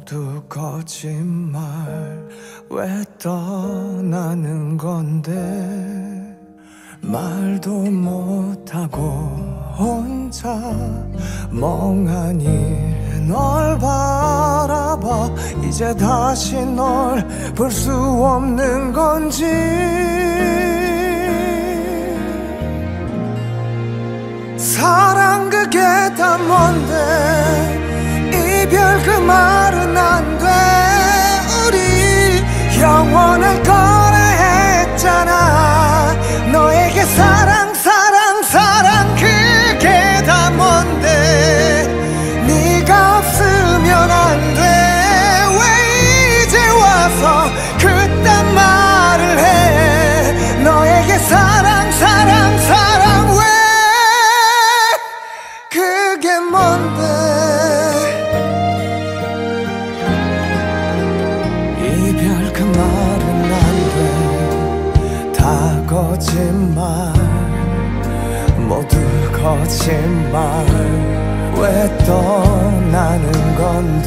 모두 거짓말. 왜 떠나는 건데 말도 못하고 혼자 멍하니 널 바라봐. 이제 다시 널 볼 수 없는 건지. 사랑 그게 다 뭔데 이별 그 말은 안 돼. 우리 영원할 거라 했잖아. 너에게 사랑 사랑 사랑 그게 다 뭔데 네가 없으면 안 돼. 왜 이제 와서 그딴 말을 해. 너에게 사랑 사랑 사랑 왜 그게 뭔데. 이별 그 말은 안 돼. 다 거짓말 모두 거짓말. 왜 떠나는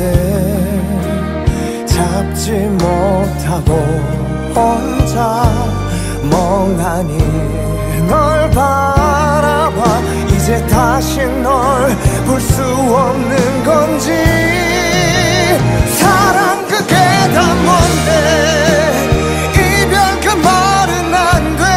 건데 잡지 못하고 혼자 멍하니 널 바라봐. 이제 다시 널 볼 수 없는 건지. 사랑 그게 다 뭔데 이별 그 말은 안 돼.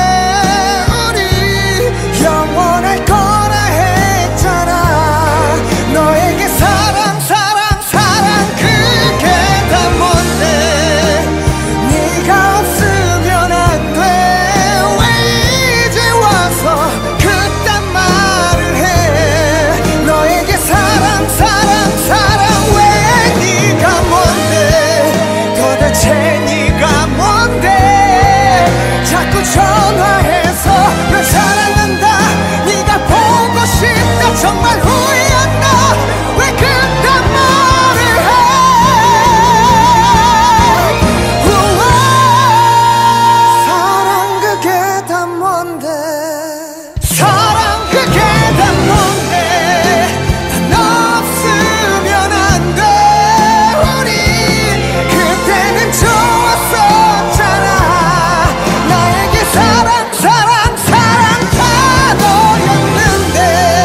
우리 영원할 거라 했잖아. 너에게 사랑 사랑 사랑 그게 다 뭔데 네가 없으면 안 돼. 왜 이제 와서 그딴 말을 해. 너에게 사랑 사랑 사랑 왜 네가 뭔데. 도대체 네가 뭔데. 자꾸 전화해서 널 사랑한다 네가 보고 싶다 정말 후회한다 왜 그딴 말을 해. 우와. 사랑 그게 다 뭔데. 사랑 그게 다 뭔데. 너 없으면 안 돼. 우리 그때는 좋았었잖아. 나에게 사랑 사랑 사랑 다 너였는데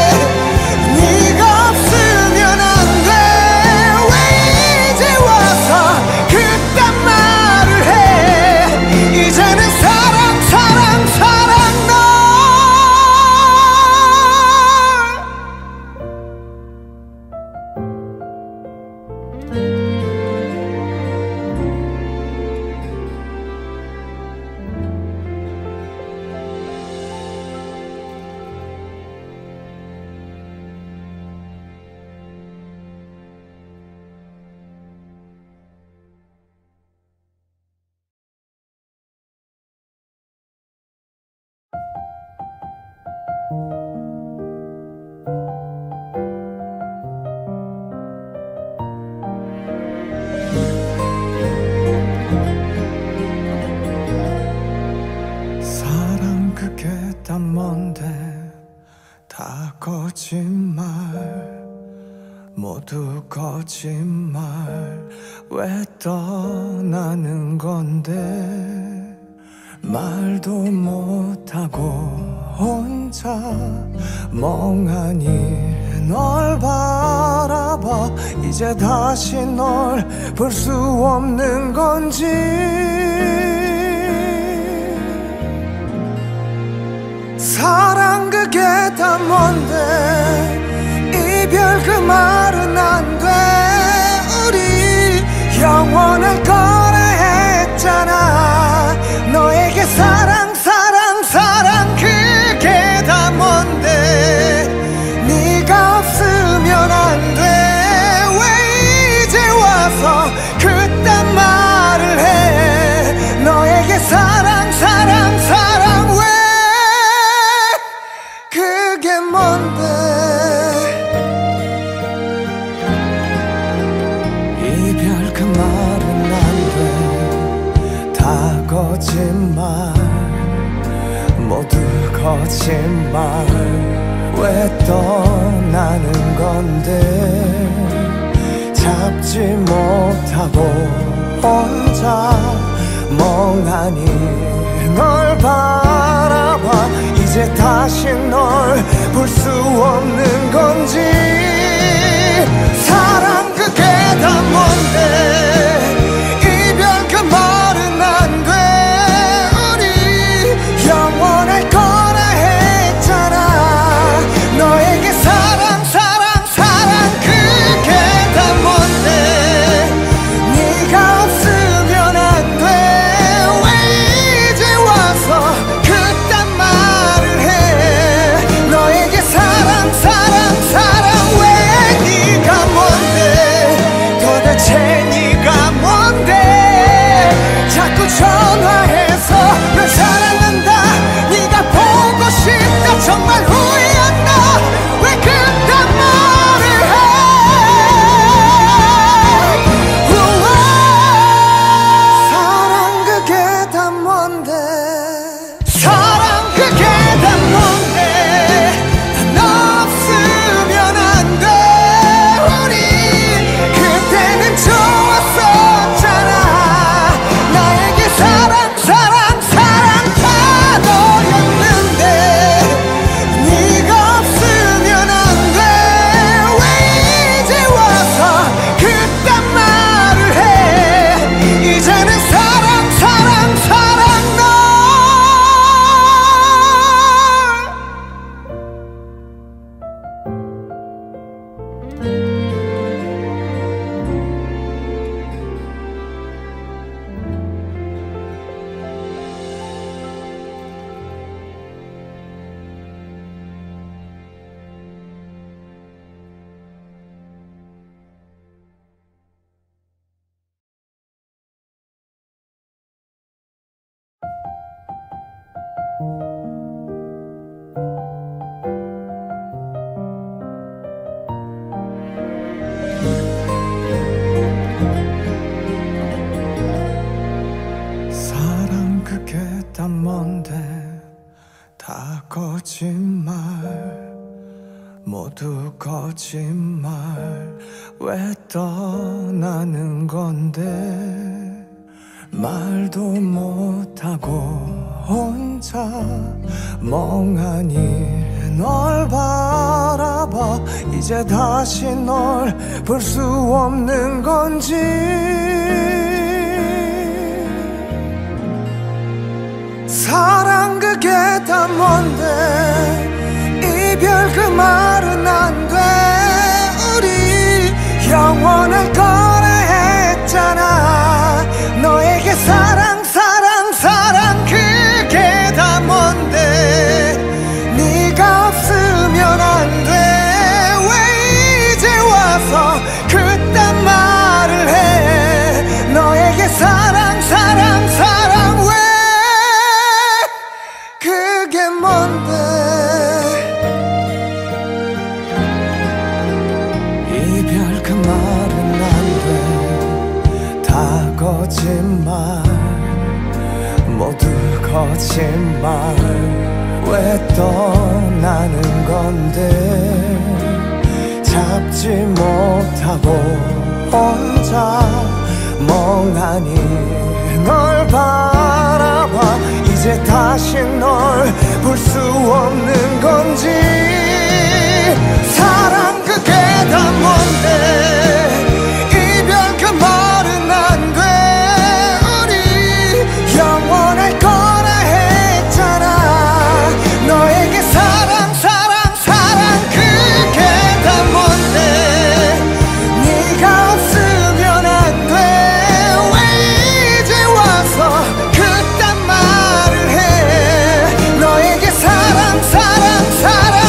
네가 없으면 안 돼. 왜 이제 와서 그딴 말을 해. 이제는 사랑 사랑 사랑 널. 사랑 그게 다 뭔데. 다 거짓말 모두 거짓말. 왜 떠나는 건데 말도 못하고 혼자 멍하니 널 바라봐. 이제 다시 널 볼 수 없는 건지. 사랑 그게 다 뭔데 이별 그 말은 안 돼. 우리 영원할 거라 했잖아. 너에게 사랑 사랑 사랑 그게 다 뭔데 네가 없으면 안 돼. 왜 이제 와서 그딴 말을 해. 너에게 사랑 사랑 사랑 왜 그게 뭔데. 이별 그 말은 안 돼. 다 거짓말 모두 거짓말. 왜 떠나는 건데 잡지 못하고 혼자 멍하니 널 바라봐. 이제 다시 널 볼 수 없는 건지. 사랑 그게 다 뭔데. 이별 그 말은 안 돼. 우리 영원할 거라 했잖아. 너에게 사랑 사랑 사랑 그게 다 뭔데. 네가 없으면 안 돼. 왜 이제 와서 그딴 말을 해. 너에게 사랑 사랑 사랑 왜 네가 뭔데. 도대체 네가 뭔데. 자꾸 전화해서 널 사랑한다 네가 보고 싶다 정말 후회한다 왜 그딴 말을 해. 우와. 사랑 그게 다 뭔데. 사랑 그게 다 뭔데. 너 없으면 안 돼. 우리 그때는 좋았었잖아. 나에게 사랑 사랑 사랑 다 너였는데. 네가 없으면 안 돼. 왜 이제 와서 그딴 말을 해. 이제는 사랑 사랑 사랑 널. 사랑 그게 다 뭔데. 다 거짓말 모두 거짓말. 왜 떠나는 건데. 말도 못하고 혼자 멍하니 널 바라봐. 이제 다시 널 볼 수 없는 건지. 사랑 그게 다 뭔데. 이별 그 말은 안 돼. 우리 영원할 거라 했잖아. 너에게 사랑 사랑 사랑 그게 다 뭔데. 네가 없으면 안 돼. 왜 이제 와서 그딴 말을 해. 너에게 사랑 사랑 사랑 왜 그게 뭔데. 이별 그 말은 안 돼. 다 거짓말 모두 거짓말. 왜 떠나는 건데. 잡지 못하고 혼자 멍하니 널 바라봐. 이제 다시 널 볼 수 없는 건지. 사랑 그게 다 뭔데. 이별 그 말은 안 돼. 우리 영원할 거라 했잖아. 너에게 사랑 사랑 사랑 그게 다 뭔데. 네가 없으면 안 돼. 왜 이제 와서 그딴 말을 해. 너에게 사랑 사랑 사랑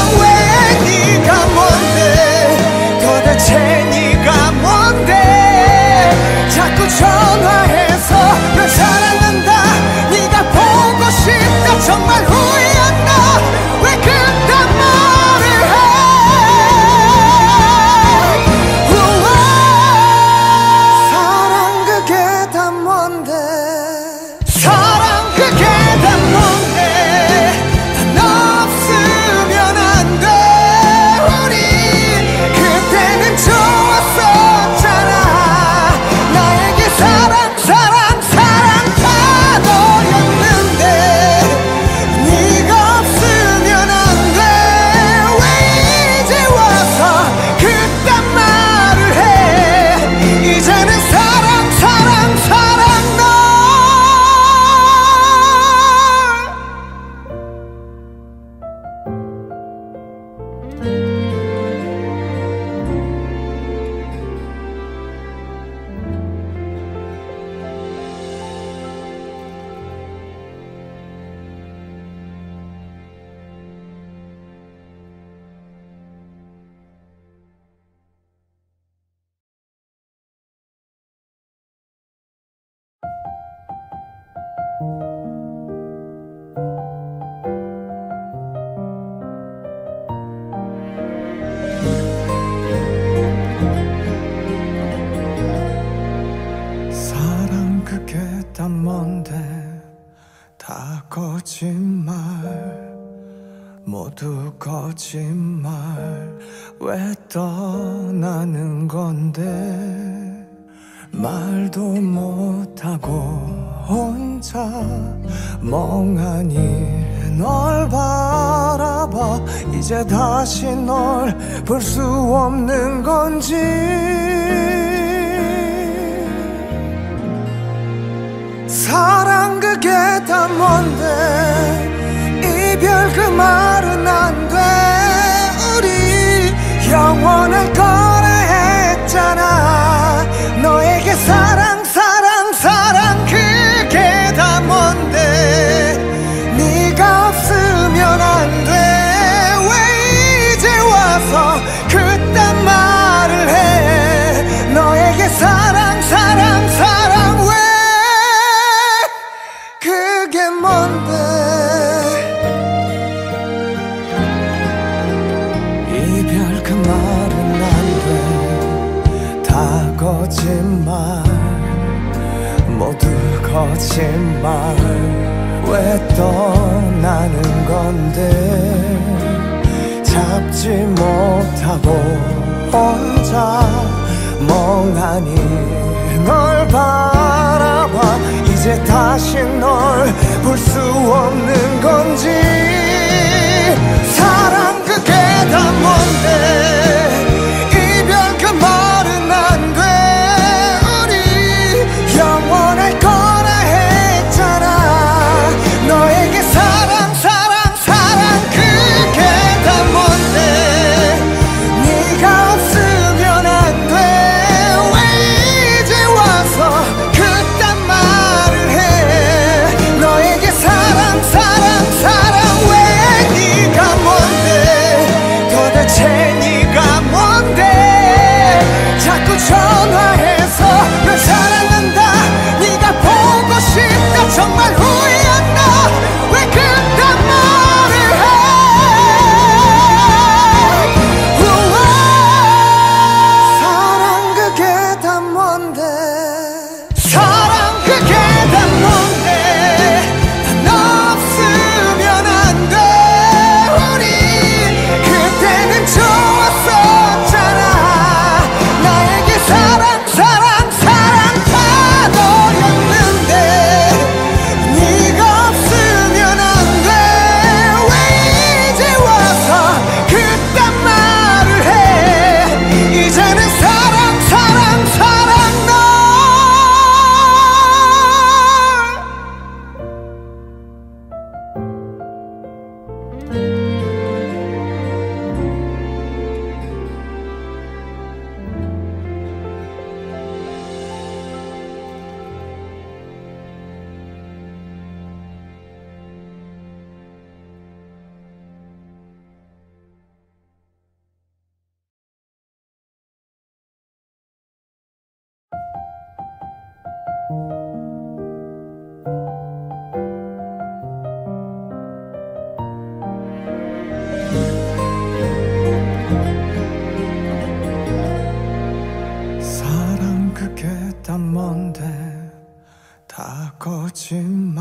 모두 거짓말. 왜 떠나는 건데 말도 못하고 혼자 멍하니 널 바라봐. 이제 다시 널 볼 수 없는 건지. 사랑 그게 다 뭔데 이별 그 말은 안 돼. 우리 영원할 거라 했잖아. 너에게 사랑 사랑 사랑 그게 다 뭔데 네가 없으면 안 돼. 왜 이제 와서 그딴 말을 해. 너에게 사랑 사랑 사랑 왜 그게 뭔데. 이별 그 말은 안 돼. 다 거짓말. 모두 거짓말. 왜 떠나는 건데 잡지 못하고 혼자 멍하니 널 바라봐. 이제 다시 널 볼 수 없는 건지. 사랑 그게 다 뭔데 이별 그 말은 안 돼. 우리 영원할 거라 했잖아. 너에게 사랑 사랑 사랑 그게 다 뭔데 네가 없으면 안 돼. 왜 이제 와서 그딴 말을 해. 너에게 사랑 사랑 사랑 왜 네가 뭔데. 도대체 네가 뭔데. 자꾸 전화해서 널 사랑한다 네가 보고 싶다 정말 후회한다 왜 그딴 말을 해. 우와. 사랑 그게 다 뭔데. 사랑 그게 다 뭔데. 너 없으면 안 돼. 우리 그때는 좋았었잖아. 나에게 사랑 사랑 사랑 다 너였는데 네가 없으면 안 돼. 왜 이제 와서 그딴 말을 해. 이제는 사랑 사랑 사랑 널. 사랑 그게 다 뭔데. 다 거짓말.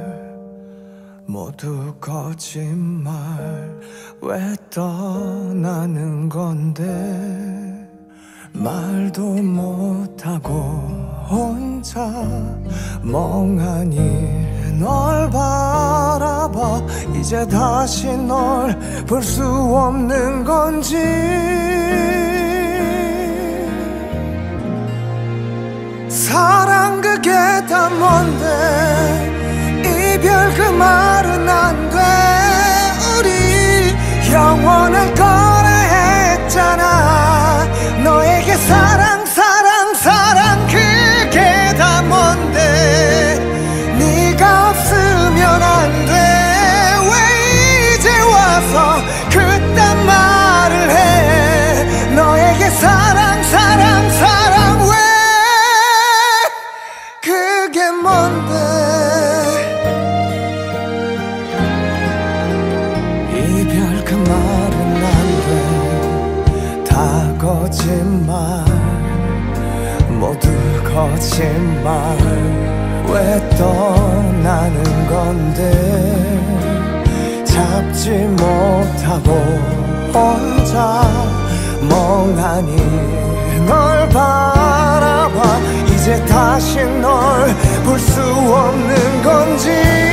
모두 거짓말. 왜 떠나는 건데 말도 못하고 혼자 멍하니 널 바라봐. 이제 다시 널 볼 수 없는 건지. 사랑 그게 다 뭔데 이별 그 말은 안 돼. 우리 영원할 거라 했잖아. 너에게 사랑 사랑 사랑 그게 다 뭔데 네가 없으면 안 돼. 왜 이제 와서 그딴 말을 해. 너에게 사랑 사랑 사랑 왜 그게 뭔데. 이별 그 말은 안 돼. 다 거짓말. 모두 거짓말. 왜 떠나는 건데 잡지 못하고 혼자 멍하니 널 바라봐. 이제 다시 널 볼 수 없는 건지.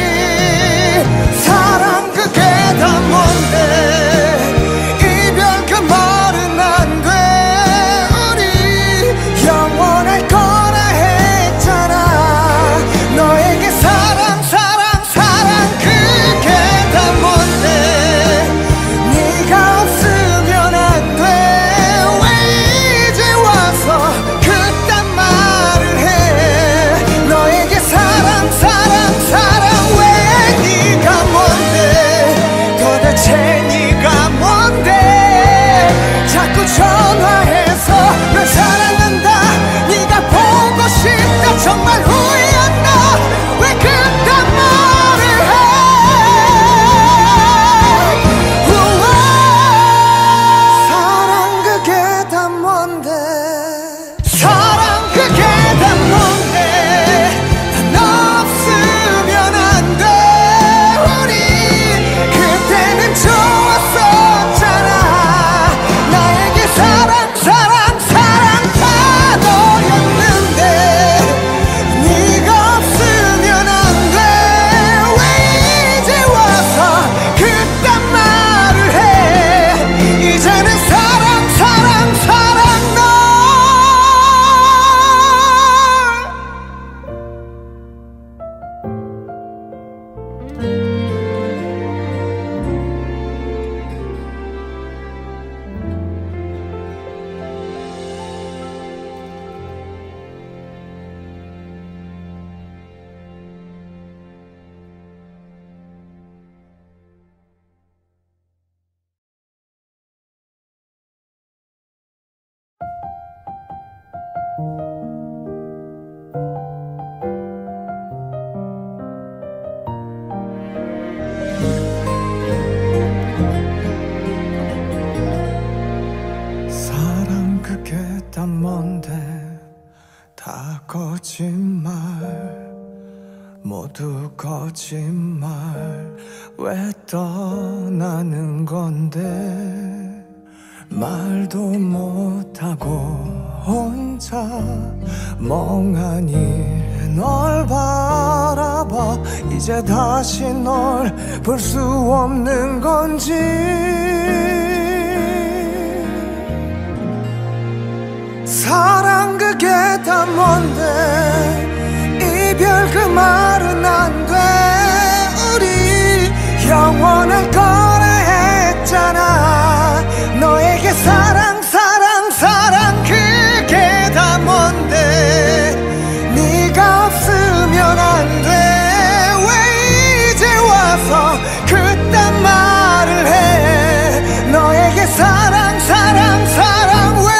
사랑 그게 다 뭔데 이별 그 말은 안 돼. 우리 영원할 거라 했잖아. 너에게 사랑 사랑 사랑 그게 다 뭔데. 네가 없으면 안 돼. 왜 이제 와서 그딴 말을 해. 너에게 사랑 사랑 사랑 왜 네가 뭔데. 도대체 네가 뭔데. 자꾸 전화해서 널 사랑한다 네가 보고 싶다 정말 후회한다 왜 그딴 말을 해. 우와. 사랑 그게 다 뭔데. 사랑 그게 다 뭔데. 너 없으면 안 돼. 우리 그때는 좋았었잖아. 나에게 사랑 사랑 사랑 다 너였는데. 네가 없으면 안 돼. 왜 이제 와서 그딴 말을 해. 이제는 사랑 사랑 사랑 널. 사랑 그게 다 뭔데. 다 거짓말 모두 거짓말. 왜 떠나는 건데. 말도 못하고 혼자 멍하니 널 바라봐. 이제 다시 널 볼 수 없는 건지. 사랑 그게 다 뭔데. 이별 그 말은 안 돼. 우리 영원할 거라 했잖아. 너에게 사랑 사랑 사랑 그게 다 뭔데. 네가 없으면 안 돼. 왜 이제 와서 그딴 말을 해. 너에게 사랑 사랑 사랑 왜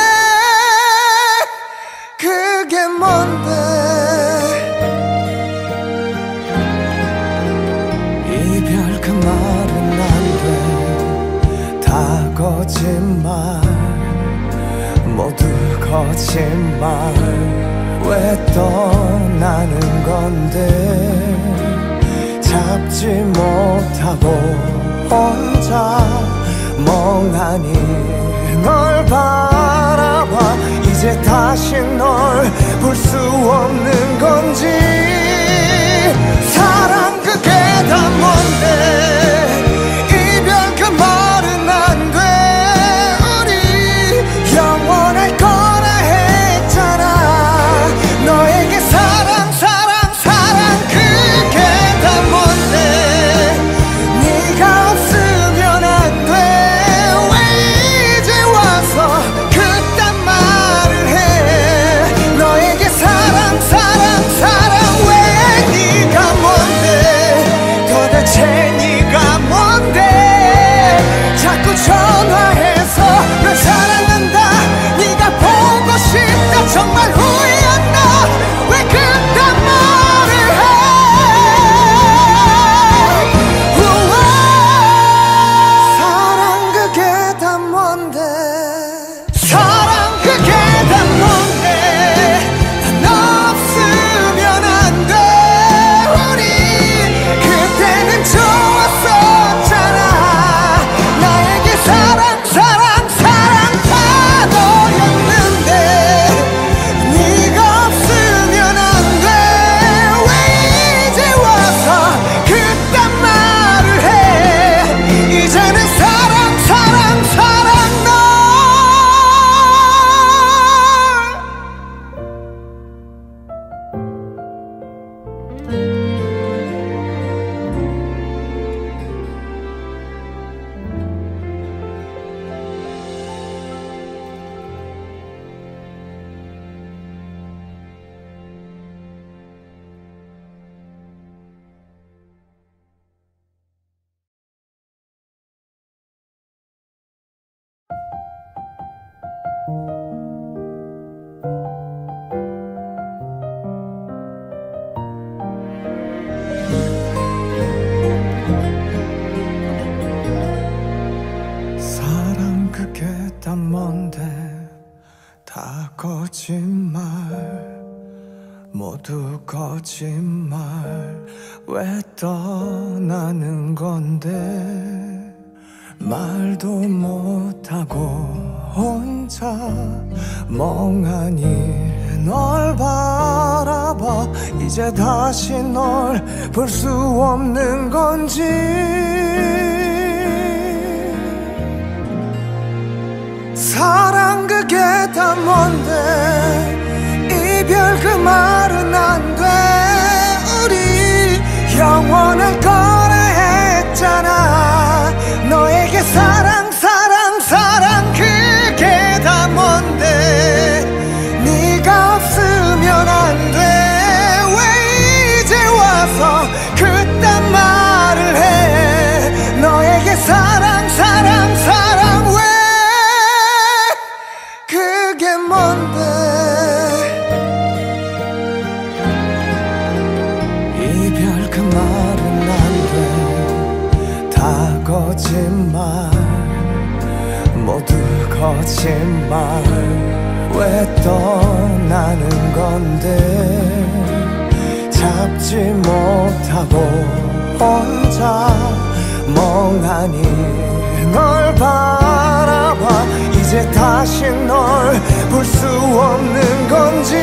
그게 뭔데. 이별 그 말은 안 돼. 다 거짓말 모두 거짓말. 왜 떠나는 건데. 잡지 못하고 혼자 멍하니 널 바라봐. 이제 다시 널 볼 수 없는 건지. 사랑 그게 다 뭔데. 이별 그 말은 안 돼. 우리 영원할 거라 했잖아. 너에게 사랑 사랑 사랑 그게 다 뭔데. 네가 없으면 안 돼. 왜 이제 와서 그딴 말을 해. 너에게 사랑 사랑 사랑 왜 네가 뭔데. 도대체 네가 모두 거짓말. 왜 떠나는 건데 말도 못하고 혼자 멍하니 널 바라봐. 이제 다시 널 볼 수 없는 건지. 사랑 그게 다 뭔데 이별 그 말은 안 돼. 우리 영원할 거라 했잖아. 너에게 사랑 사랑 사랑 그게 다 뭔데 네가 없으면 안 돼. 왜 이제 와서 그딴 말을 해. 너에게 사랑 사랑 사랑 왜 그게 뭔데. 이별 그 말은 안 돼. 다 거짓말 모두 거짓말. 왜 떠나는 건데 잡지 못하고 혼자 멍하니 널 바라봐. 이제 다시 널 볼 수 없는 건지.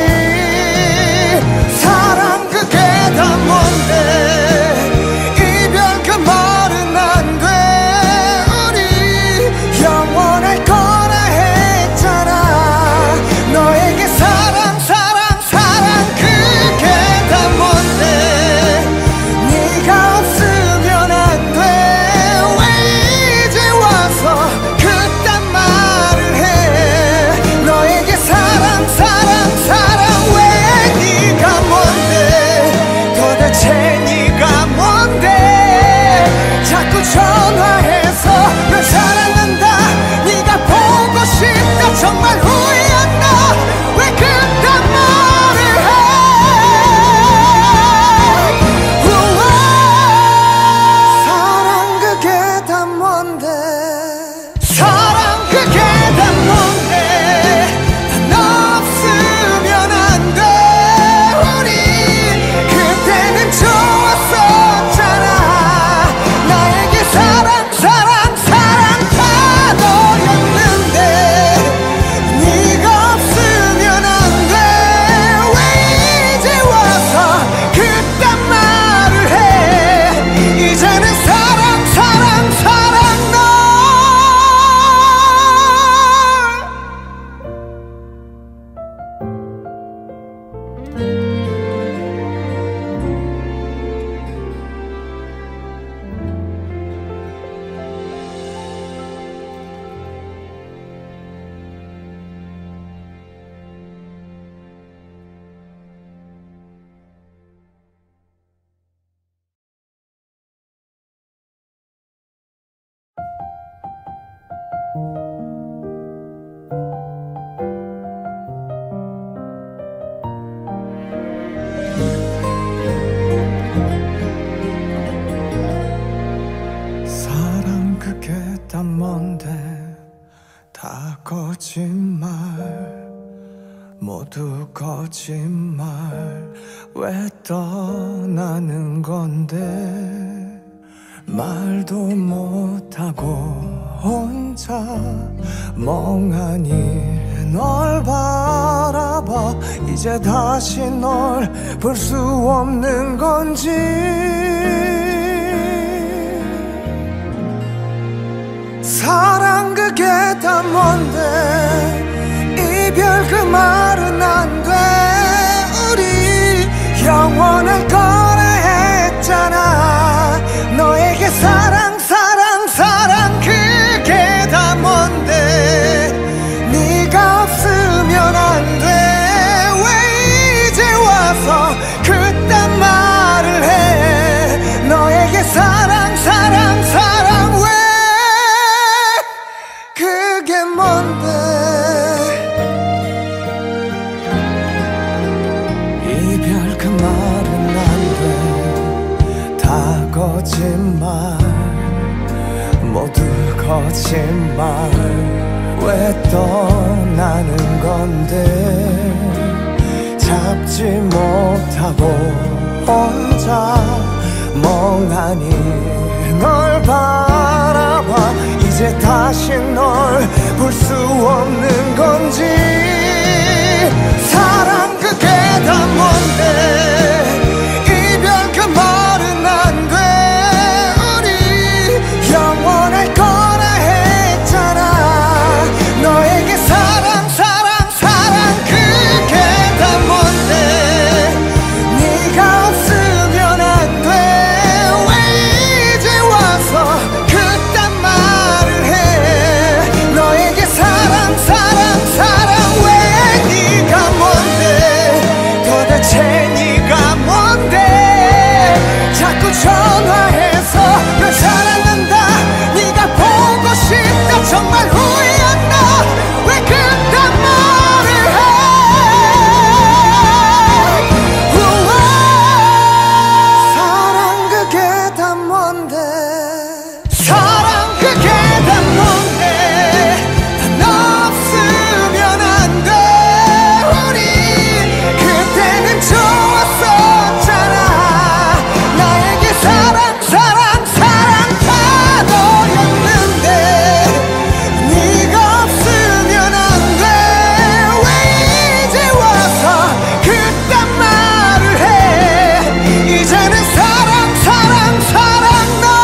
사랑 그게 다 뭔데 이별 그 말은 안 돼. 우리 영원할 거라 했잖아. 너에게 사랑 사랑 사랑 그게 다 뭔데 네가 없으면 안 돼. 왜 이제 와서 그딴 말을 해. 너에게 사랑 사랑 사랑 왜 네가 뭔데. 도대체 네가 뭔데. 자꾸 전화해서 널 사랑한다 네가 보고 싶다 정말 후회한다 왜 그딴 말을 해. 우와. 사랑 그게 다 뭔데. 사랑 그게 다 뭔데. 너 없으면 안 돼. 우리 그때는 좋았었잖아. 나에게 사랑 사랑 사랑 다 너였는데 네가 없으면 안 돼. 왜 이제 와서 그딴 말을 해. 이제는 사랑 사랑 사랑 널. 사랑 그게 다 뭔데. 다 거짓말 모두 거짓말. 왜 떠나는 건데 말도 못하고 혼자 멍하니 널 바라봐. 이제 다시 널 볼 수 없는 건지. 사랑 그게 다 뭔데 이별 그 말은 안 돼. 우리 영원할 거라 했잖아. 너에게 사랑 사랑 사랑 그게 다 뭔데 네가 없으면 안 돼. 왜 이제 와서 그딴 말을 해. 너에게 사랑 사랑 사랑 왜 그게 뭔데. 이별 그 말은 안 돼. 다 거짓말 모두 거짓말. 왜 떠나는 건데 잡지 못하고 혼자 멍하니 널 바라봐. 이제 다시 널 볼 수 없는 건지. 사랑 그게 다 뭔데 이별 그 말은 안 돼. 우리 영원할 거라 했잖아. 너에게 사랑 사랑 사랑 그게 다 뭔데. 네가 없으면 안 돼. 왜 이제 와서 그딴 말을 해. 너에게 사랑 사랑 사랑. 왜 네가 뭔데 도대체 네가 뭔데. 자꾸 전화해서 널 사랑한다 네가 보고 싶다 정말 후회한다 왜 그딴 말을 해. 우와. 사랑 그게 다 뭔데. 사랑 그게 다 뭔데. 너 없으면 안 돼. 우리 그때는 좋았었잖아. 나에게 사랑 사랑 사랑 다 너였는데. 네가 없으면 안 돼. 왜 이제 와서 그딴 말을 해. 이제는 사랑 사랑 사랑 널.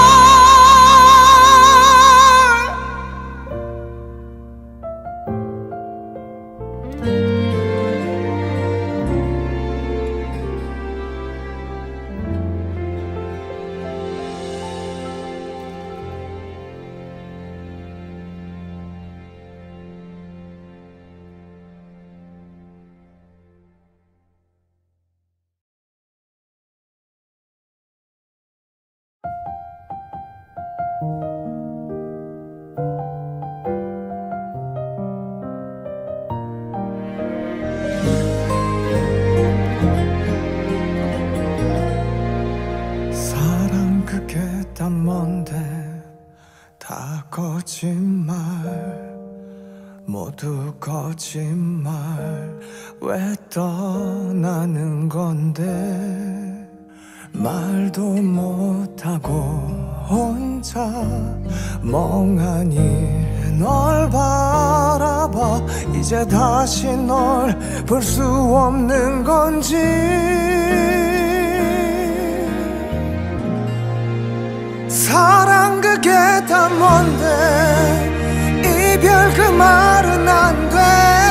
사랑 그게 다 뭔데. 다 거짓말 모두 거짓말. 왜 떠나는 건데. 말도 못하고 혼자 멍하니 널 바라봐. 이제 다시 널 볼 수 없는 건지. 사랑 그게 다 뭔데 이별 그 말은 안 돼.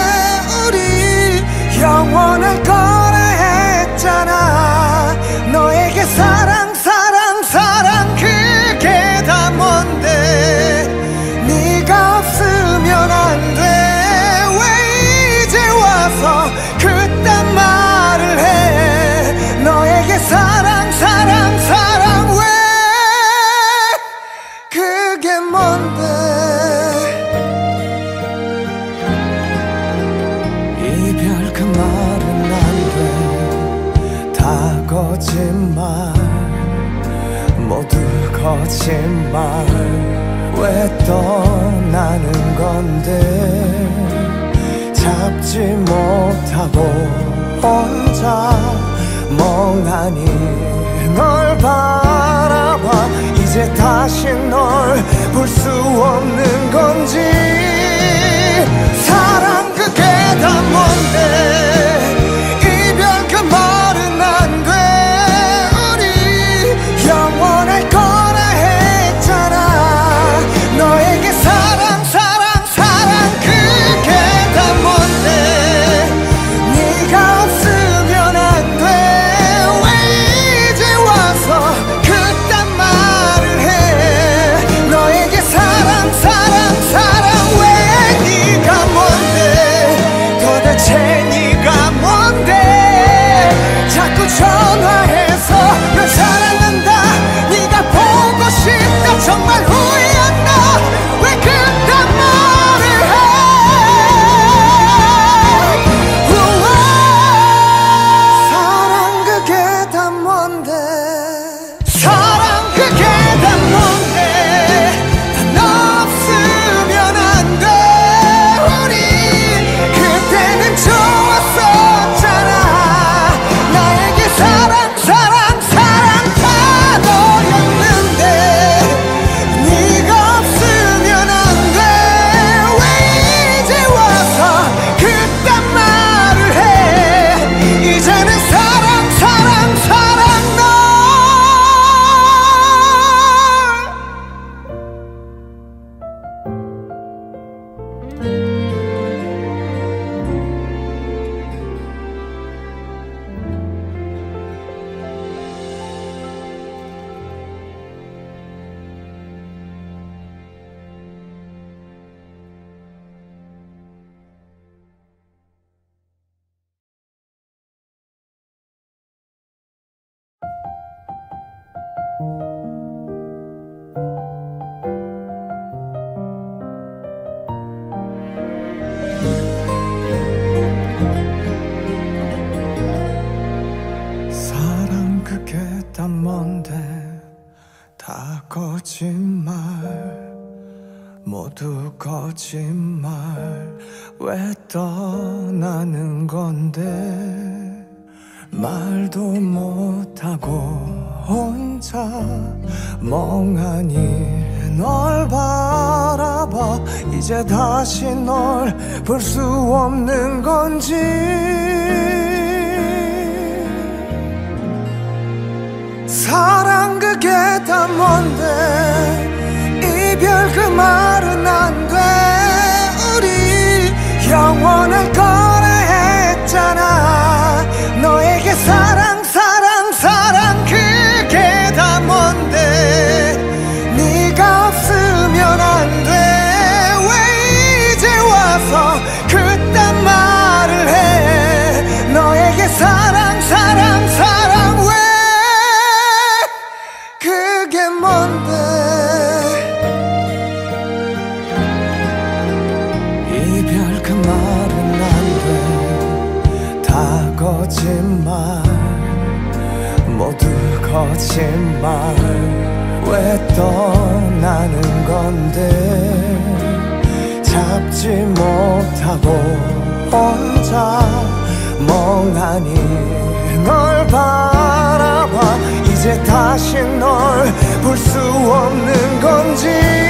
우리 영원할 거라 했잖아. 너에게 사랑 사랑 사랑 그게 다 뭔데. 네가 없으면 안 돼. 왜 이제 와서 그딴 말을 해. 너에게 사랑 사랑 사랑. 왜 그게 뭔데. 이별 그 말은 안 돼. 다 거짓말 모두 거짓말. 왜 떠나는 건데. 잡지 못하고 혼자 멍하니 널 바라봐. 이제 다시 널 볼 수 없는 건지. 사랑 그게 다 뭔데 이별 그 말은 안 돼. 우리 영원할 거라 했잖아. 너에게 사랑 사랑 사랑 그게 다 뭔데. 네가 없으면 안 돼. 왜 이제 와서 그딴 말을 해. 너에게 사랑 모두 거짓말. 왜 떠나는 건데 말도 못하고 혼자 멍하니 널 바라봐. 이제 다시 널 볼 수 없는 건지. 사랑 그게 다 뭔데 이별 그 말은 안 돼. 우리 영원할 거라 했잖아. 너에게 사랑 사랑 사랑 그게 다 뭔데 네가 없으면 안 돼. 왜 이제 와서 그딴 말을 해. 너에게 사랑 사랑 사랑 왜 그게 뭔데. 이별 그 말은 안 돼. 다 거짓말. 모두 거짓말. 왜 떠나는 건데 잡지 못하고 혼자 멍하니 널 바라봐. 이제 다시 널 볼 수 없는 건지.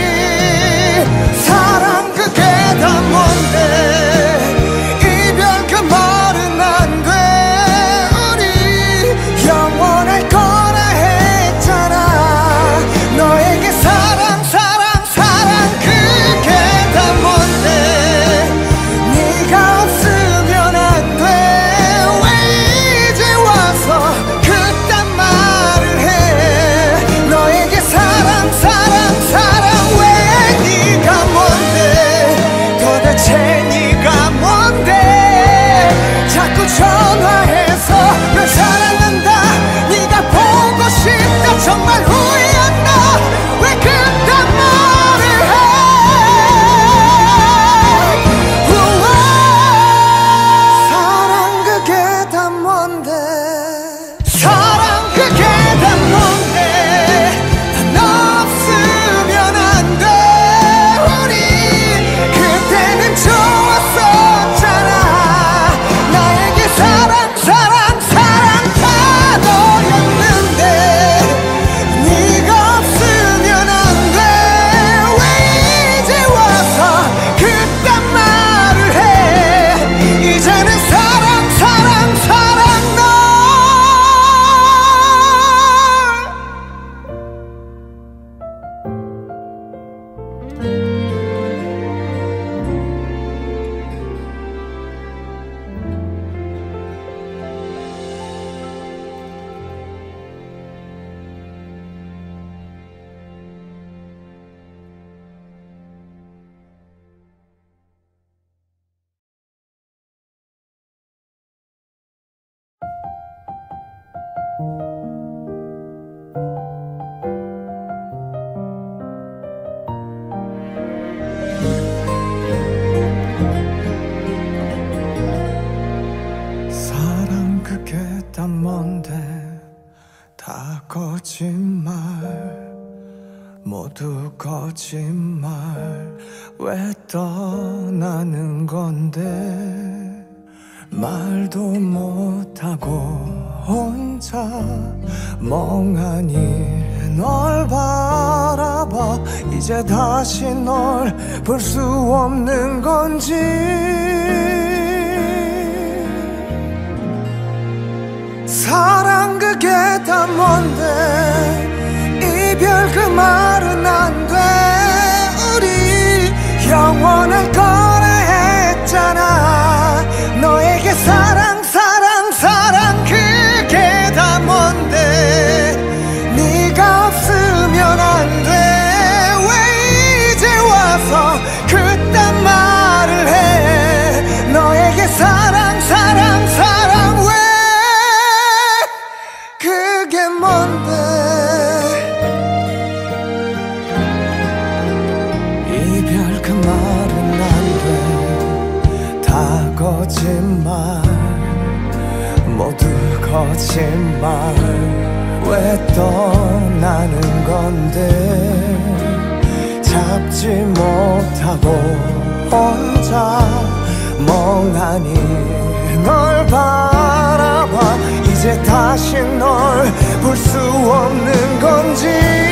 사랑 그게 다 뭔데 이별 그 말은 안 돼. 우리 영원할 거라 했잖아. 너에게 사랑 사랑 사랑 그게 다 뭔데 네가 없으면 안 돼. 왜 이제 와서 그딴 말을 해. 너에게 사랑 사랑 사랑 왜 네가 뭔데. 도대체 네가 뭔데. 자꾸 전화해서 널 사랑한다 네가 보고 싶다 정말 후회한다 왜 그딴 말을 해. 우와. 사랑 그게 다 뭔데. 사랑 그게 다 뭔데 너 없으면 안 돼. 우리 그때는 좋았었잖아. 나에게 사랑 사랑 사랑 다 너였는데 네가 없으면 안 돼. 왜 이제 와서 그딴 말을 해. 이제는 사랑 사랑 사랑 널. 사랑 그게 다 뭔데 다 거짓말. 모두 거짓말. 왜 떠나는 건데 말도 못하고 혼자 멍하니 널 바라봐. 이제 다시 널 볼 수 없는 건지. 사랑 그게 다 뭔데 이별 그 말은 안 돼. 우리 영원할 거라 했잖아. 너에게 사랑 사랑 사랑 그게 다 뭔데 네가 없으면 안 돼. 왜 이제 와서 그딴 말을 해. 너에게 사랑 사랑 사랑 왜 그게 뭔데. 이별 그 말은 안 돼. 다 거짓말. 모두 거짓말. 왜 떠나는 건데 잡지 못하고 혼자 멍하니 널 바라봐. 이제 다시 널 볼 수 없는 건지.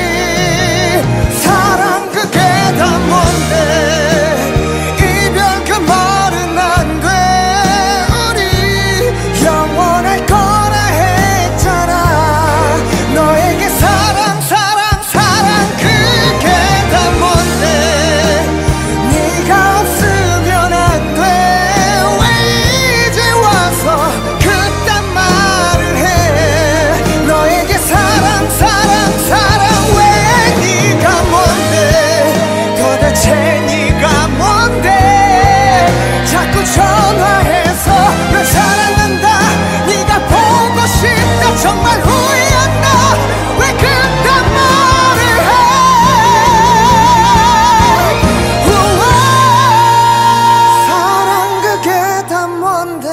사랑 그게 다 뭔데 이별 그 말은 안 돼. 우리 영원할 거라 했잖아. 너에게 사랑 사랑 사랑 그게 다 뭔데. 네가 없으면 안 돼. 왜 이제 와서 그딴 말을 해. 너에게 사랑 사랑 사랑. 왜 네가 뭔데 도대체 네가 뭔데. 자꾸 전화해서 널 사랑한다 네가 보고 싶다 정말 후회한다 왜 그딴 말을 해. 우와. 사랑 그게 다 뭔데.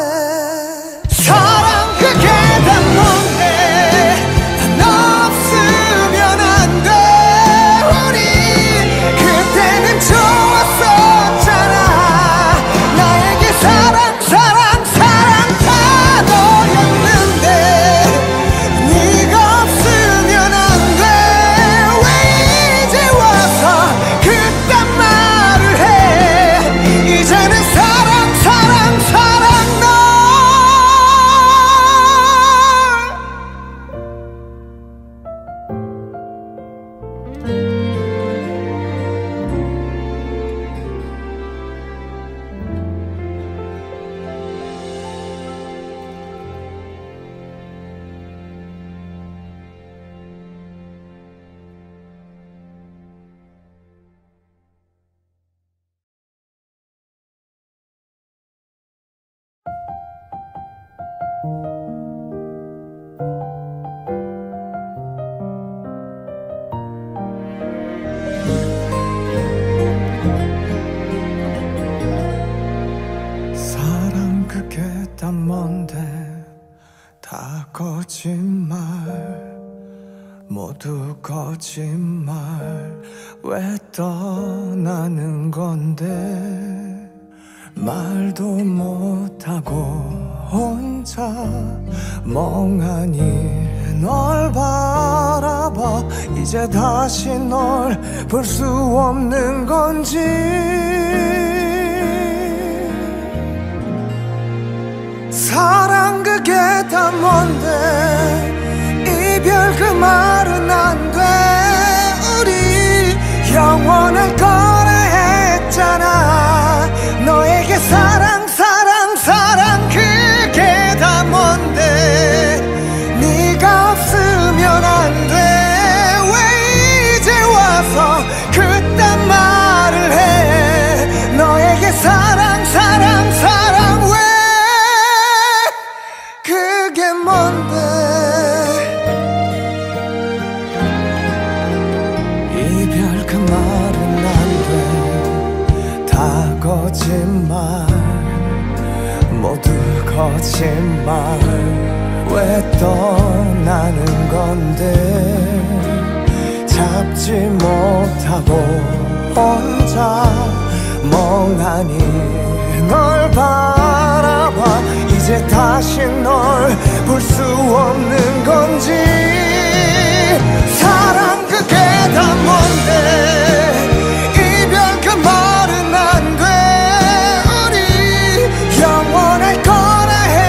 사랑 그게 다 뭔데. 너 없으면 안 돼. 우리 그때는 좋았었잖아. 나에게 사랑 사랑 사랑 다 너였는데. 네가 없으면 안 돼. 왜 이제 와서 그딴 말을 해. 이제는 사랑 사랑 사랑 널. 사랑 그게 다 뭔데. 다 거짓말 모두 거짓말. 왜 떠나는 건데. 말도 못하고 혼자 멍하니 널 바라봐. 이제 다시 널 볼 수 없는 건지. 사랑 그게 다 뭔데 이별 그 말은 안 돼. 우리 영원할 거라 했잖아. 너에게 사랑 사랑 사랑 그게 다 뭔데. 네가 없으면 안 돼. 왜 이제 와서 그딴 말을 해. 너에게 사랑 사랑 사랑. 왜 그게 뭔데. 이별 그 말은 안 돼. 다 거짓말 모두 거짓말. 왜 떠나는 건데. 잡지 못하고 혼자 멍하니 널 바라봐. 이제 다시 널 볼 수 없는 건지. 사랑 그게 다 뭔데 이별 그 말은 안 돼. 우리 영원할 거라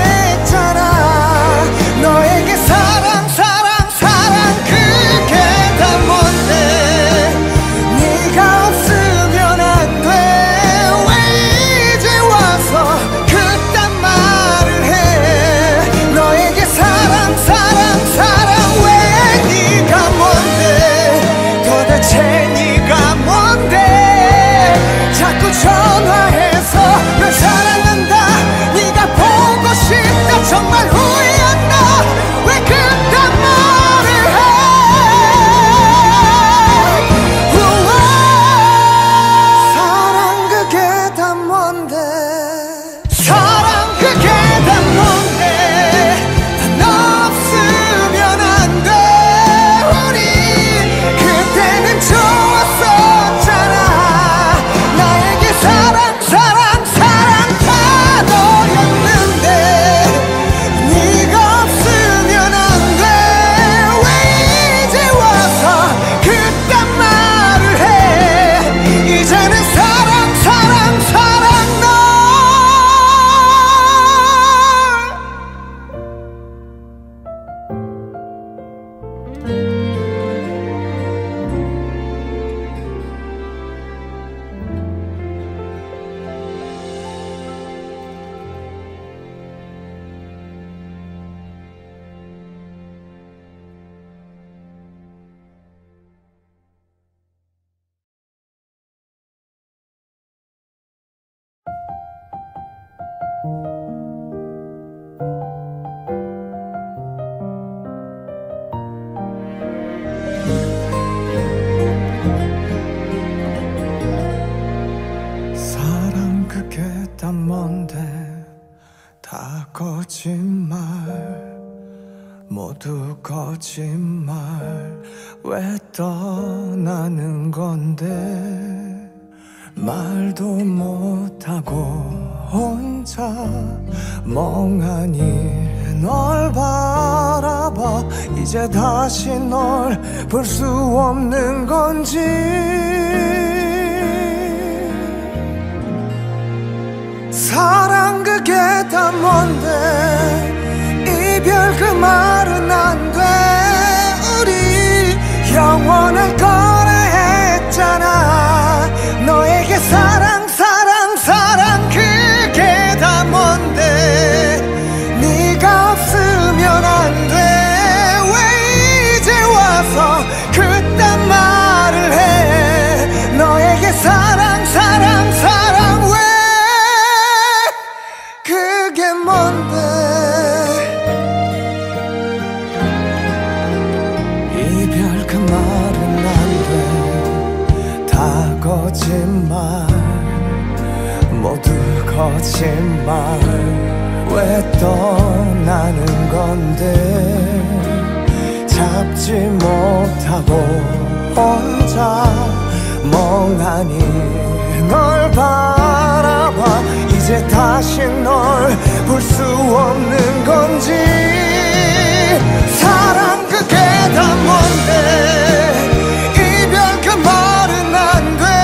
했잖아. 너에게 사랑 사랑 사랑 그게 다 뭔데. 네가 없으면 안 돼. 왜 이제 와서 그딴 말을 해. 너에게 사랑 사랑 사랑. 왜 네가 뭔데 도대체 네가 뭔데. 거짓말 모두 거짓말 왜 떠나는 건데 말도 못하고 혼자 멍하니 널 바라봐 이제 다시 널 볼 수 없는 건지 사랑 그게 다 뭔데 이별 그 말은 안 돼 우리 영원할 거라 했잖아 너에게 사랑 사랑 사랑 그게 다 뭔데 네가 없으면 안 돼 왜 이제 와서 그딴 말을 해 너에게 사랑 사랑 사랑 왜 그게 뭔데 이별 그 말은 안 돼 다 거짓말 모두 거짓말 왜 떠나는 건데 잡지 못하고 혼자 멍하니 널 바라봐 이제 다시 널 볼 수 없는 건지 사랑 그게 다 뭔데 이별 그 말은 안 돼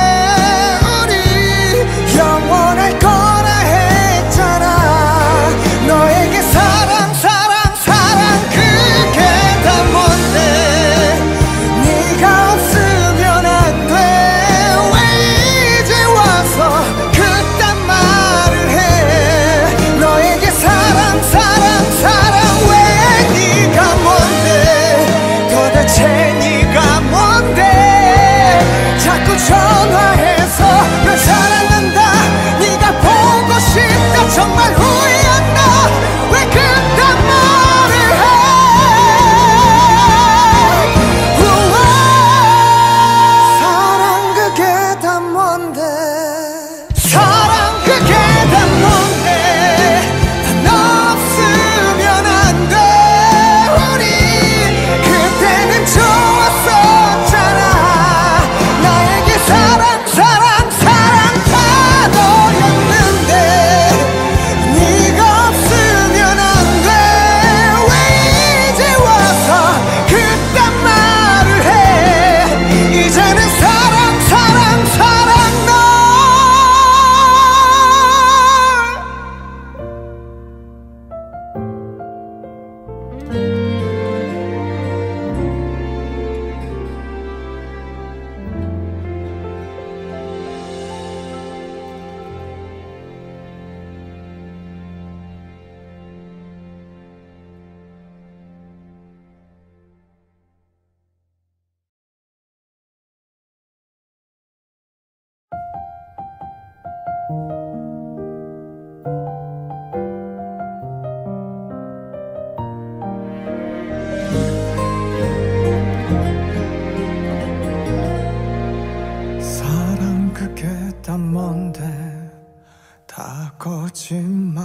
우리 영원할 거라 했잖아 너에게 사랑 사랑 사랑 그게 다 뭔데 네가 없으면 안 돼 왜 이제 와서 그딴 말을 해 너에게 사랑 사랑 사랑 왜 네가 뭔데 도대체 네가 뭔데 자꾸 전화해서 널 사랑한다 네가 보고 싶다 정말 후회한다 왜 그딴 말을 해 우와 사랑 그게 다 뭔데 사랑 그게 다 뭔데 너 없으면 안 돼 우리 그때는 좋았었잖아 나에게 사랑 사랑 사랑 다 너였는데 네가 없으면 안 돼 왜 이제 와서 그딴 말을 해 이제는 사랑 사랑 사랑 널 사랑 그게 다 뭔데 다 거짓말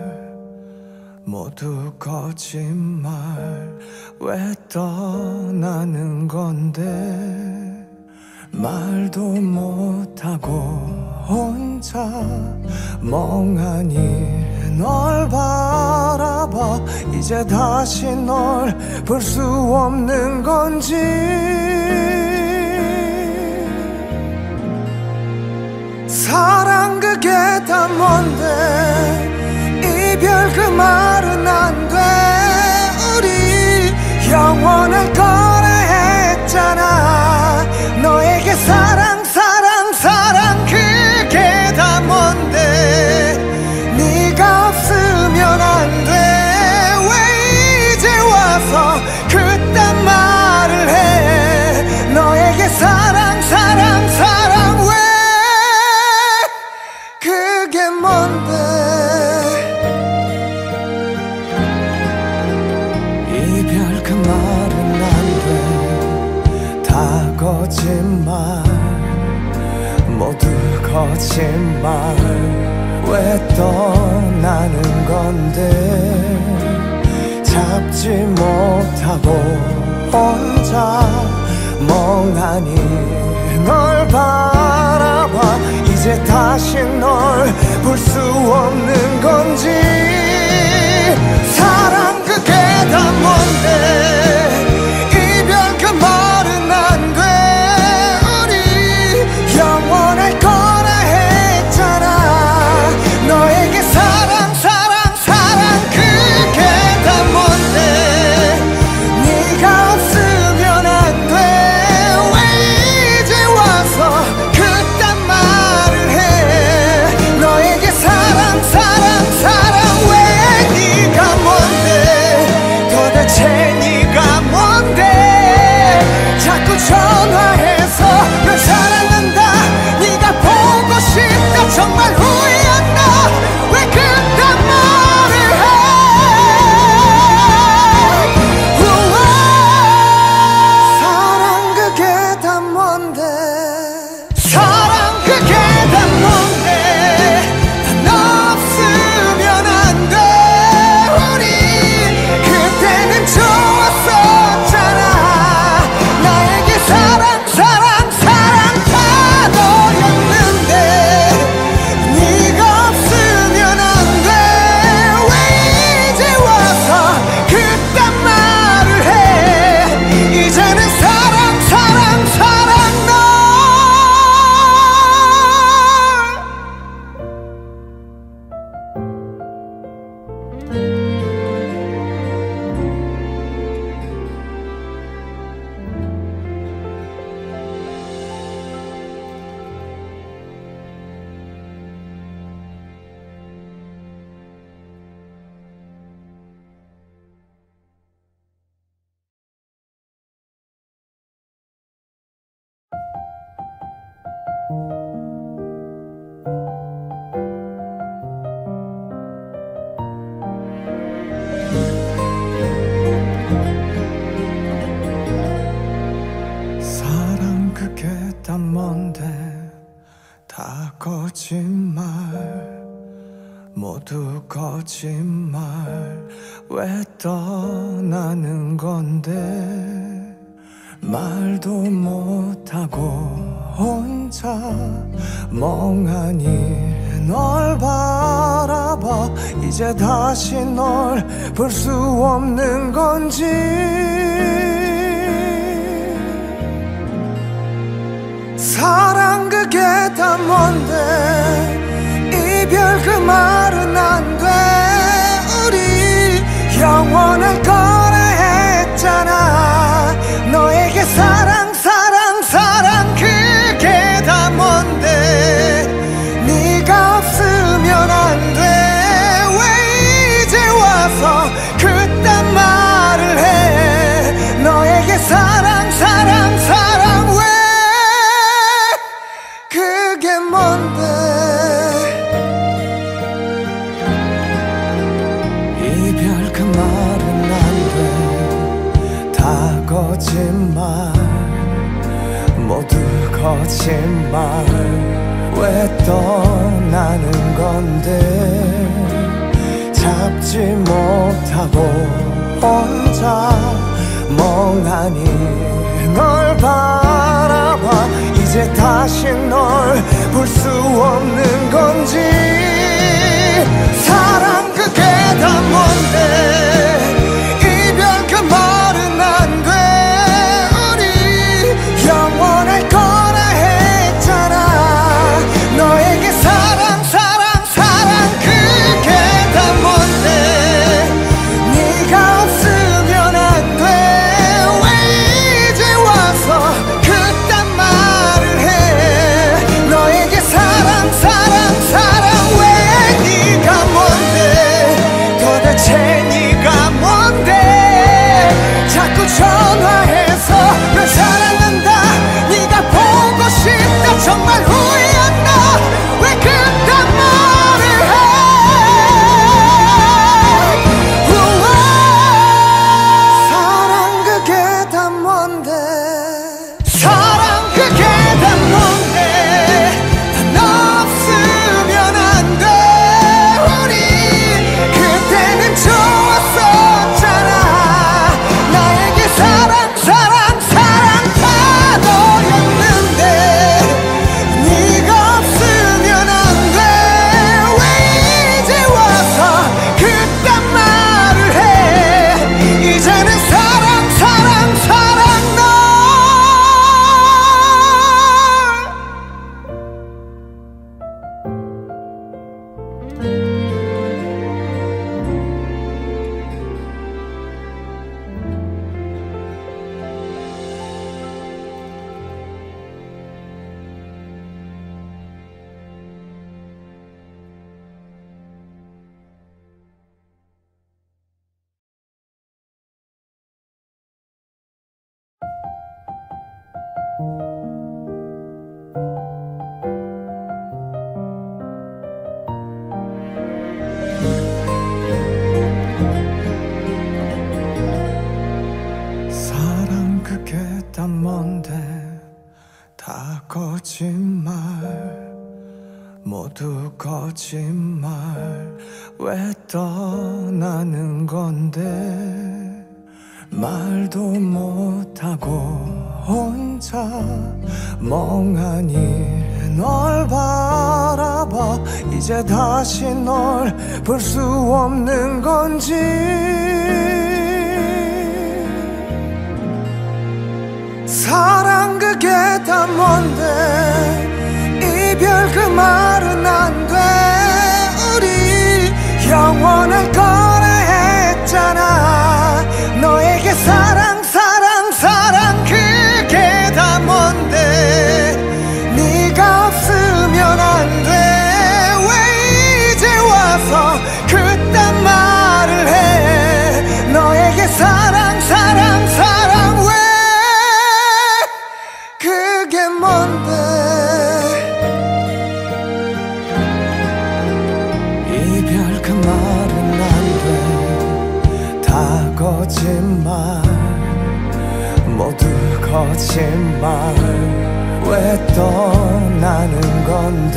모두 거짓말 왜 떠나는 건데 말도 못하고 혼자 멍하니 널 바라봐 이제 다시 널 볼 수 없는 건지 사랑 그게 다 뭔데 이별 그 말은 안 돼 우리 영원할 거라 했잖아 너에게 사랑 사랑 사랑 그게 다 뭔데 네가 없으면 안 돼 왜 이제 와서 그딴 말을 해 너에게 사랑 사랑 사랑 왜 그게 뭔데 이별 그 말은 안 돼 다 거짓말 모두 거짓말 왜 떠나는 건데 잡지 못하고 혼자 멍하니 널 바라봐. 이제 다시 널 볼 수 없는 건지. 사랑 그게 다 뭔데 이별 그 말은 안 돼. 우리 영원할 거라 했잖아. 너에게 사랑 사랑 사랑 그게 다 뭔데 네가 없으면 안 돼. 왜 이제 와서 그딴 말을 해. 너에게 사랑 사랑 사랑 왜 네가 뭔데 도대체 네가 뭔데 자꾸 전화해서 널 사랑한다 네가 보고 싶다 정말 후회한다 왜 그딴 말을 해. 우와. 사랑 그게 다 뭔데 사랑 그게 다 뭔데 너 없으면 안 돼. 우리 그때는 좋았었잖아. 나에게 사랑 사랑 사랑 다 너였는데 네가 없으면 안 돼. 왜 이제 와서 그딴 말을 해. 이제는 사랑 사랑 사랑 너. 사랑 그게 다 뭔데 다 거짓말 모두 거짓말. 왜 떠나는 건데 말도 못하고 혼자 멍하니 널 바라봐. 이제 다시 널 볼 수 없는 건지. 사랑 그게 다 뭔데 이별 그 말은 안 돼. 우리 영원할 거라 했잖아. 너에게 사랑 사랑 사랑 그게 다 뭔데 네가 없으면 안 돼. 왜 이제 와서 그딴 말을 해. 너에게 사랑 사랑 사랑 왜 그게 뭔데. 이별 그 말은 안 돼. 다 거짓말 모두 거짓말. 왜 떠나는 건데 잡지 못하고 혼자 멍하니 널 바라봐. 이제 다시 널 볼 수 없는 건지. 사랑 그게 다 뭔데 이별 그 말은 안 돼. 우리 영원할 거라 했잖아. 너에게 사랑 사랑 사랑 그게 다 뭔데 네가 없으면 안 돼. 왜 이제 와서 그딴 말을 해. 너에게 사랑 모두 거짓말. 왜 떠나는 건데 말도 못하고 혼자 멍하니 널 바라봐. 이제 다시 널 볼 수 없는 건지. 사랑 그게 다 뭔데 이별 그 말은 안 돼. 우리 영원할 거라 했잖아. 너에게 사랑 사랑 사랑 그게 다 뭔데 네가 없으면 안 돼. 왜 이제 와서 그딴 말을 해. 너에게 사랑 사랑 사랑 왜 그게 뭔데. 이별 그 말은 안 돼. 다 거짓말. 모두 거짓말. 왜 떠나는 건데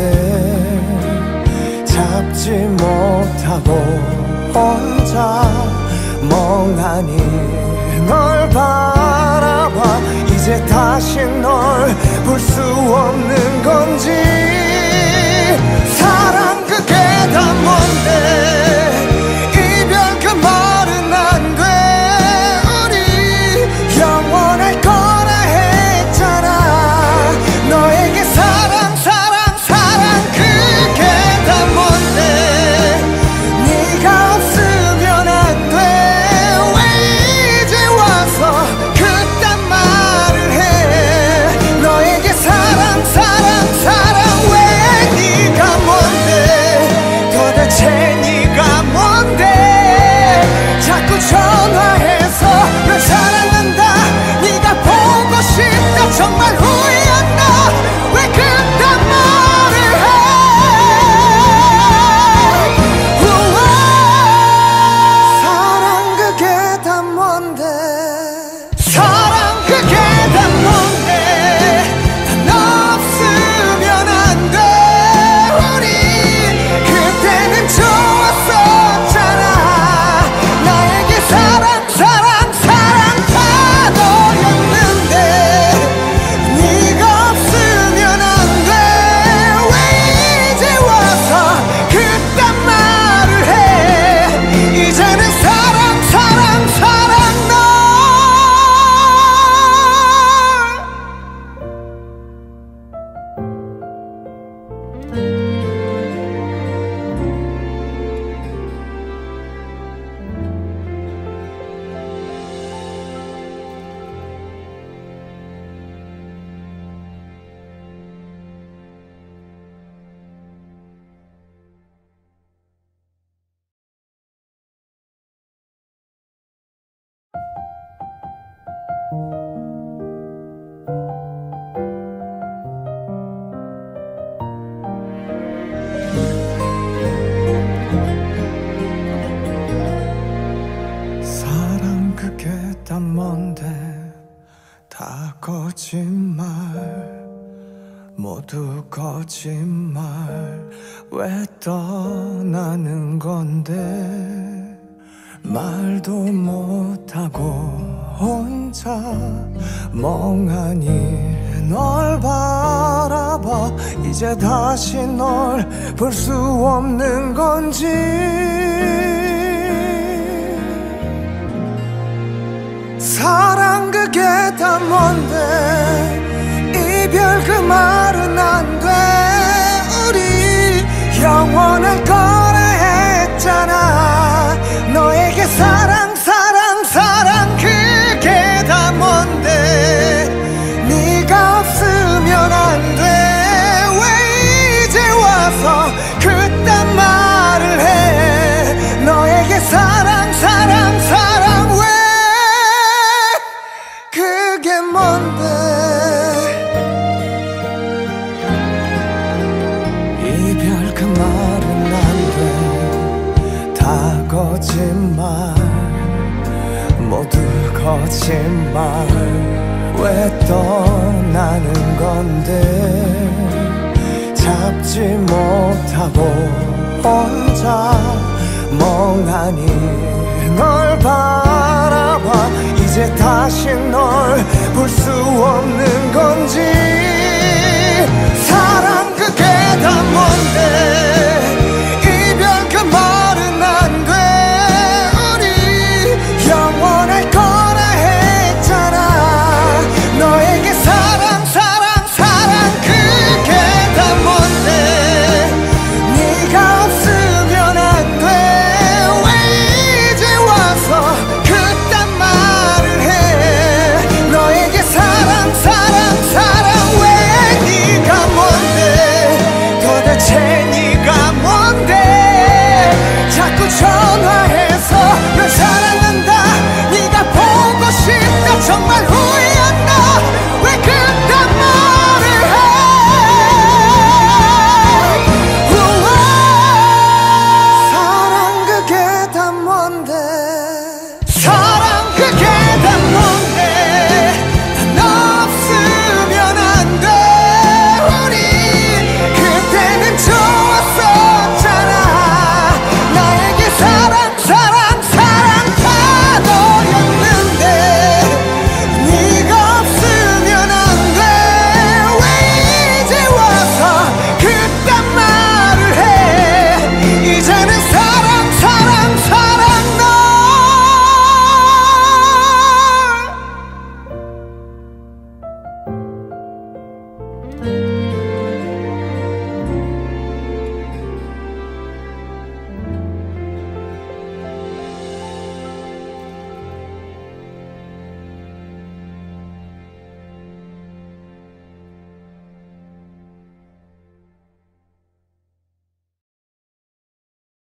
잡지 못하고 혼자 멍하니 널 바라봐. 이제 다시 널 볼 수 없는 건지. 사랑 그게 다 뭔데 이별 그 말은 안 돼. 우리 영원할 거라 했잖아. 너에게 사랑 사랑 사랑 그게 다 뭔데 네가 없으면 안 돼. 왜 이제 와서 그딴 말을 해. 너에게 사랑 사랑 사랑 왜 네가 뭔데 도대체 네가 뭔데. 자꾸 전화해서 널 사랑한다 네가 보고 싶다 정말 후회한다 왜 그딴 말을 해. 우와. 사랑 그게 다 뭔데. 사랑 그게 다 뭔데 너 없으면 안 돼. 우리 그때는 좋았었잖아. 나에게 사랑 사랑 사랑 다 너였는데 네가 없으면 안 돼. 왜 이제 와서 그딴 말을 해. 이제는 사랑 사랑 사랑 널. 사랑 그게 다 뭔데 다 거짓말. 모두 거짓말. 왜 떠나는 건데 말도 못하고 혼자 멍하니 널 바라봐. 이제 다시 널 볼 수 없는 건지. 사랑 그게 다 뭔데 이별 그 말은 안 돼. 우리 영원할 거라 했잖아. 너에게 사랑 사랑 사랑 그게 다 뭔데 네가 없으면 안 돼. 왜 이제 와서 그딴 말을 해. 너에게 사랑 사랑 사랑 왜 그게 뭔데. 이별 그 말은 안 돼. 다 거짓말. 모두 거짓말. 왜 떠나는 건데 잡지 못하고 혼자 멍하니 널 바라봐. 이제 다시 널 볼 수 없는 건지. 사랑